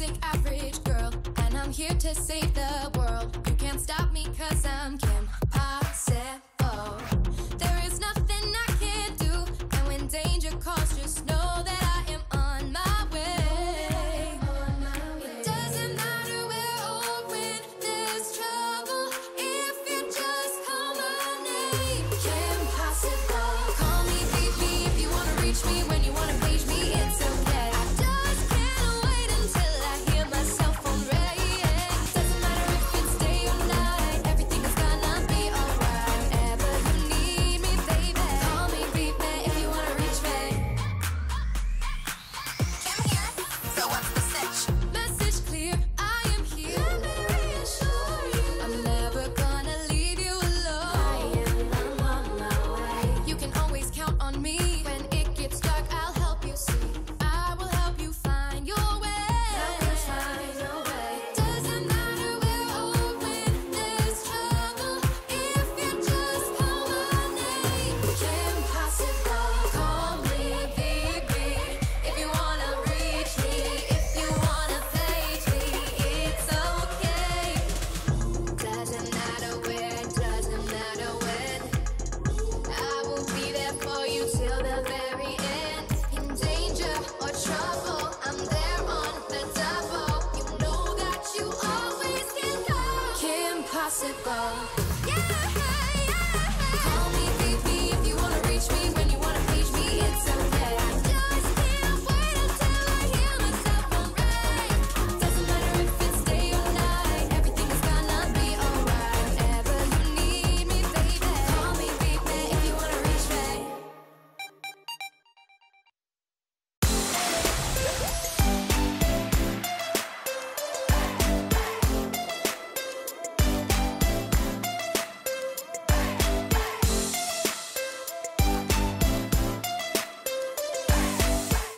basic average girl, and I'm here to save the world. You can't stop me 'cause I'm Kim Possible. There is nothing I can't do, and when danger calls, just know that I am on my way. It doesn't matter where or when there's trouble, if you just call my name. Kim Possible. Call me, beat me if you wanna reach me. When you wanna page me, it's okay. I just can't wait until I hear my cell phone ring. Doesn't matter if it's day or night, everything is gonna be alright. Whenever you need me, baby, call me, beat me if you wanna reach me. Kim here. So what's the sitch? Message clear, I am here. Let me reassure you, I'm never gonna leave you alone. I'm on my way. You can always count on me. When it gets dark, I'll help you see. I will help you find your way. Doesn't matter where or when there's trouble, if you just call my name. Kim Possible. Call me, baby, if you wanna reach me, if you wanna page me, it's okay. Doesn't matter where, doesn't matter when, I will be there for you till the very end. In danger or trouble, I'm there on the double. You know that you always can call Kim Possible.